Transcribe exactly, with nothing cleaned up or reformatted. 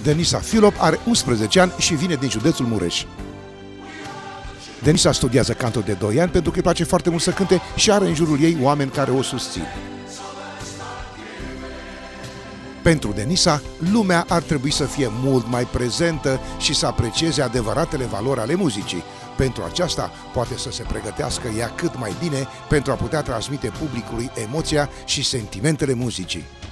Denisa Filop are unsprezece ani și vine din județul Mureș. Denisa studiază canto de doi ani pentru că îi place foarte mult să cânte și are în jurul ei oameni care o susțin. Pentru Denisa, lumea ar trebui să fie mult mai prezentă și să aprecieze adevăratele valori ale muzicii. Pentru aceasta, poate să se pregătească ea cât mai bine pentru a putea transmite publicului emoția și sentimentele muzicii.